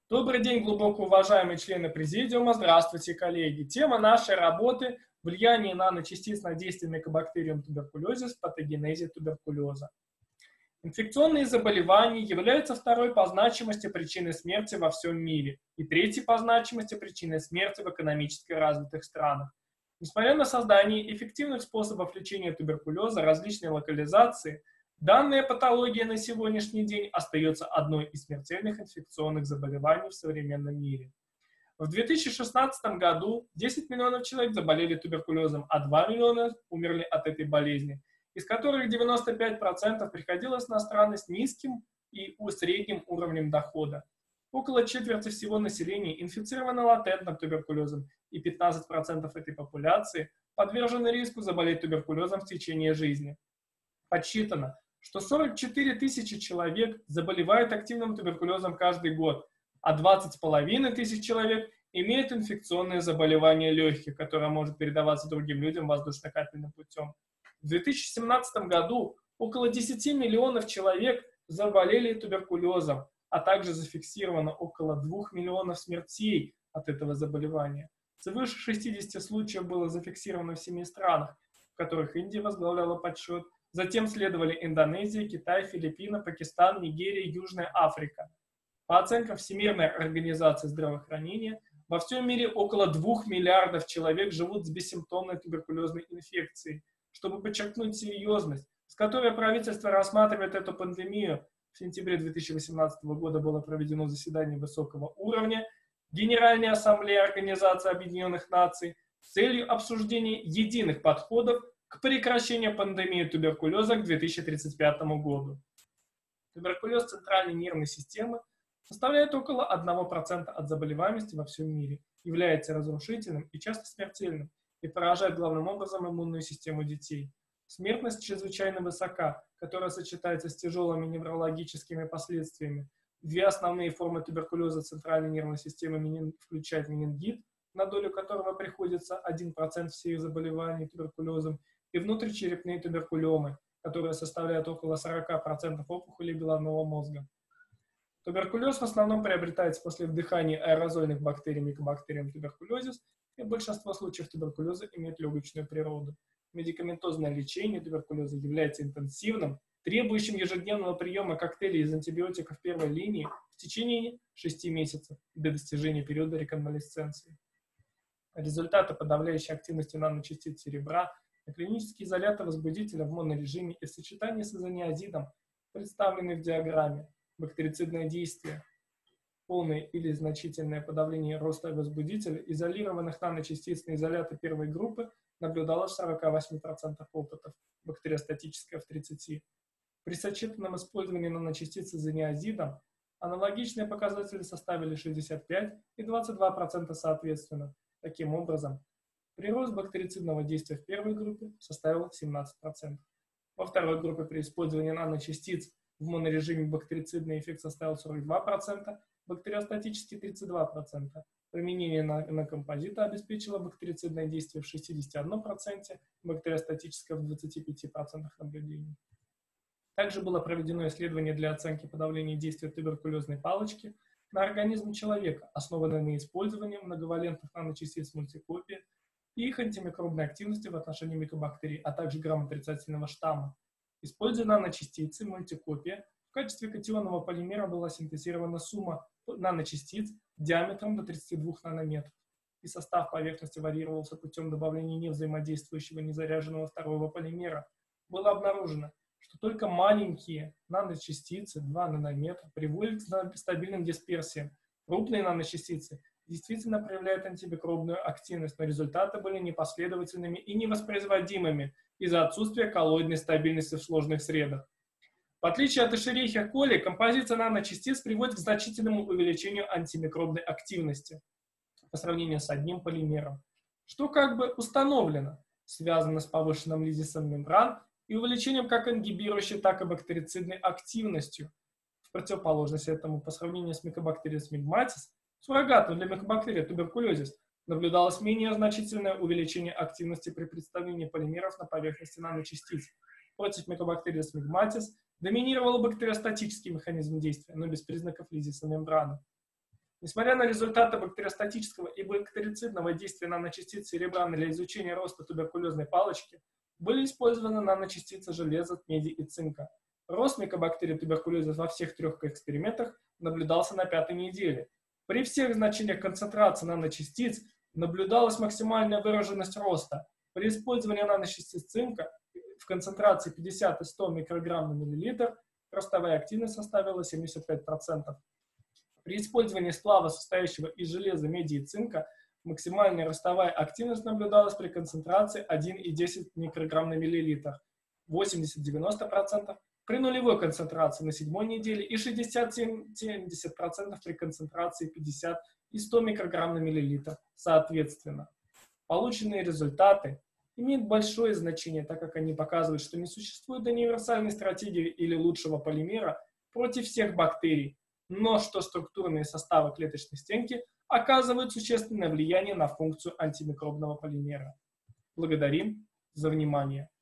Добрый день, глубоко уважаемые члены Президиума. Здравствуйте, коллеги. Тема нашей работы — влияние наночастиц на действие микобактериум туберкулезис в патогенезе туберкулеза. Инфекционные заболевания являются второй по значимости причиной смерти во всем мире и третьей по значимости причиной смерти в экономически развитых странах. Несмотря на создание эффективных способов лечения туберкулеза различной локализации, данная патология на сегодняшний день остается одной из смертельных инфекционных заболеваний в современном мире. В 2016 году 10 миллионов человек заболели туберкулезом, а 2 миллиона умерли от этой болезни, из которых 95% приходилось на страны с низким и средним уровнем дохода. Около четверти всего населения инфицировано латентным туберкулезом, и 15% этой популяции подвержены риску заболеть туберкулезом в течение жизни. Подсчитано, что 44 тысячи человек заболевают активным туберкулезом каждый год, а 20,5 тысяч человек имеют инфекционное заболевание легких, которое может передаваться другим людям воздушно-капельным путем. В 2017 году около 10 миллионов человек заболели туберкулезом, а также зафиксировано около 2 миллионов смертей от этого заболевания. Свыше 60 случаев было зафиксировано в 7 странах, в которых Индия возглавляла подсчет. Затем следовали Индонезия, Китай, Филиппины, Пакистан, Нигерия, Южная Африка. По оценкам Всемирной организации здравоохранения, во всем мире около 2 миллиардов человек живут с бессимптомной туберкулезной инфекцией. Чтобы подчеркнуть серьезность, с которой правительство рассматривает эту пандемию, в сентябре 2018 года было проведено заседание высокого уровня Генеральной Ассамблеи Организации Объединенных Наций с целью обсуждения единых подходов к прекращению пандемии туберкулеза к 2035 году. Туберкулез центральной нервной системы составляет около 1% от заболеваемости во всем мире, является разрушительным и часто смертельным и поражает главным образом иммунную систему детей. Смертность чрезвычайно высока, которая сочетается с тяжелыми неврологическими последствиями. Две основные формы туберкулеза центральной нервной системы включают менингит, на долю которого приходится 1% всех заболеваний туберкулезом, и внутричерепные туберкулемы, которые составляют около 40% опухолей головного мозга. Туберкулез в основном приобретается после вдыхания аэрозольных бактерий микобактериум туберкулезис, и большинство случаев туберкулеза имеют легочную природу. Медикаментозное лечение туберкулеза является интенсивным, требующим ежедневного приема коктейлей из антибиотиков первой линии в течение 6 месяцев до достижения периода реконвалесценции. Результаты подавляющей активности наночастиц серебра на клинические изоляторы возбудителя в монорежиме и в сочетании с изониазидом представлены в диаграмме. Бактерицидное действие, полное или значительное подавление роста возбудителя изолированных наночастиц на изоляты первой группы наблюдалось в 48% опытов, бактериостатическое в 30%. При сочетанном использовании наночастиц изониазидом аналогичные показатели составили 65% и 22% соответственно. Таким образом, прирост бактерицидного действия в первой группе составил 17%. Во второй группе при использовании наночастиц в монорежиме бактерицидный эффект составил 42%, бактериостатический 32%. Применение на композита обеспечило бактерицидное действие в 61%, бактериостатическое в 25% наблюдений. Также было проведено исследование для оценки подавления действия туберкулезной палочки на организм человека, основанное на использовании многовалентных наночастиц мультикопии и их антимикробной активности в отношении микобактерий, а также грамм-отрицательного штамма. Используя наночастицы мультикопия, в качестве катионного полимера была синтезирована сумма наночастиц диаметром до 32 нанометров, и состав поверхности варьировался путем добавления невзаимодействующего незаряженного второго полимера. Было обнаружено, что только маленькие наночастицы, 2 нанометра, приводят к стабильным дисперсиям. Крупные наночастицы действительно проявляют антимикробную активность, но результаты были непоследовательными и невоспроизводимыми из-за отсутствия коллоидной стабильности в сложных средах. В отличие от Escherichia coli, композиция наночастиц приводит к значительному увеличению антимикробной активности по сравнению с одним полимером, что как бы установлено, связано с повышенным лизисом мембран и увеличением как ингибирующей, так и бактерицидной активностью. В противоположность этому, по сравнению с Mycobacterium smegmatis, суррогатом для микобактерии туберкулезис, наблюдалось менее значительное увеличение активности при представлении полимеров на поверхности наночастиц. Против Mycobacterium smegmatis доминировал бактериостатический механизм действия, но без признаков лизиса мембраны. Несмотря на результаты бактериостатического и бактерицидного действия наночастиц серебра для изучения роста туберкулезной палочки, были использованы наночастицы железа, меди и цинка. Рост микобактерий туберкулеза во всех 3 экспериментах наблюдался на 5-й неделе. При всех значениях концентрации наночастиц наблюдалась максимальная выраженность роста. При использовании наночастиц цинка в концентрации 50 и 100 микрограмм на миллилитр ростовая активность составила 75%. При использовании сплава, состоящего из железа, меди и цинка, максимальная ростовая активность наблюдалась при концентрации 1,10 микрограмм на миллилитр, 80-90% при нулевой концентрации на 7-й неделе и 60-70% при концентрации 50 и 100 микрограмм на миллилитр, соответственно. Полученные результаты имеют большое значение, так как они показывают, что не существует универсальной стратегии или лучшего полимера против всех бактерий, но что структурные составы клеточной стенки оказывают существенное влияние на функцию антимикробного полимера. Благодарим за внимание.